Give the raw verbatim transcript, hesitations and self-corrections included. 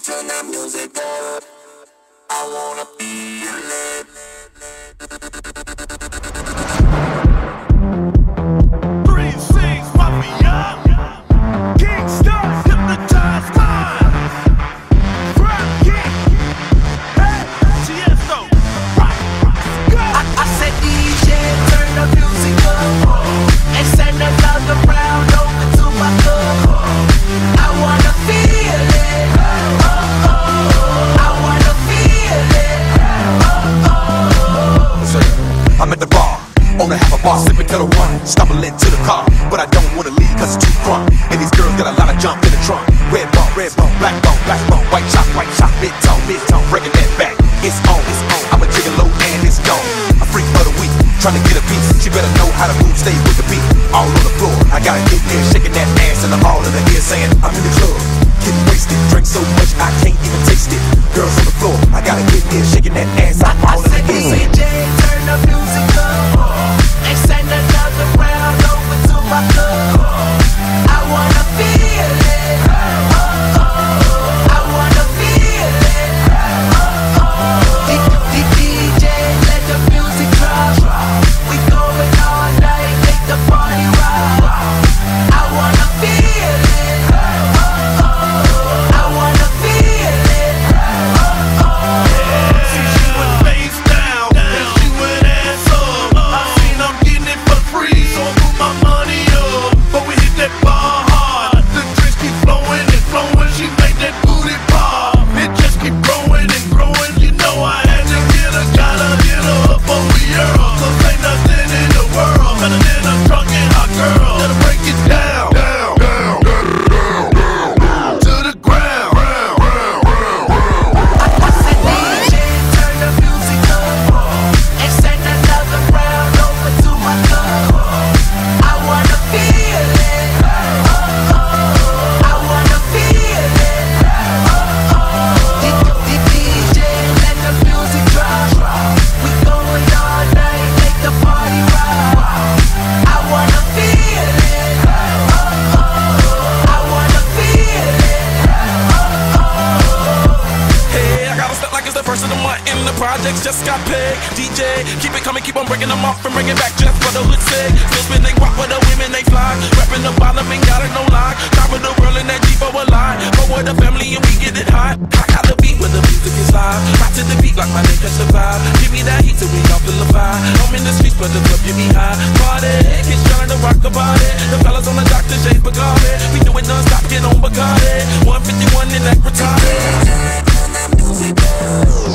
turn that music up. I wanna feel it. Three six Mafia, Kingston, hypnotize mind. Rap King, hey, Tiesto, rock, go. I, I said D J, turn the music up and send another round over to my club. I wanna feel it. Oh, oh, I wanna feel it. Oh, oh. I'm at the bar, on a half a bar, sipping to the one, stumbling to the car, but I don't wanna leave cause it's too crunk. And these girls got a lot of jump in the trunk. Red bone, red bone, black bone, black bone, white chop, white chop, mid tone, mid tone, breaking that back. It's on, it's on. I'm a jiggle low and it's gone. A freak for the week, trying to get a piece. She better know how to move, stay with the beat. All on the floor, I gotta get there, shaking that ass, and I'm all in the ear saying I'm in the club. Getting wasted, drink so much I can't even taste it. Girls on the floor, I gotta get there, shaking that ass, I'm all in the ear saying D J, turn the music up and send another round over to my club. I wanna feel it. Oh, oh, I wanna feel it. Oh, oh. D J, let the music drop. We going all night, make the party rock. I wanna feel it. Oh, oh, I wanna feel it. Oh, oh. See, she went face down, and she went ass up. I seen I'm getting it for free, so I put my money up. But we hit that bar hard, the drinks keep flowing and flowing. She made that booty pop, it just keep growing and growing. You know I had to get her, gotta get her up over here, cause ain't nothing in the world better than a drunk and hot girl. Gotta break it down, down, down, down, down, to the ground. I said D J, turn the music up and send another round over to my club. I wanna feel it. Oh, oh, I wanna feel it. Oh, oh. D J, let the music drop. We going all night, make the party rock. I wanna feel it. Oh, oh, I wanna feel it. Oh, oh. Hey, I gotta step like it's the first of the month and the projects just got paid. D J, keep it coming, keep on breaking them off and bring it back just for the hood sake. Still spin they walk with the women they fly. Rapping the bottom ain't got it no lie. Top of the world in that G for a lie. But we're the family and we get it hot. I got the beat where the music is live. Rock to the beat like my name catch the vibe. Give me that heat till we all feel the vibe. I'm in the streets but the club get me high. Party, get trying to rock about it. The fellas on the Doctor J Bacardi. We do it non-stop, get on Bacardi. one fifty-one in that retarded.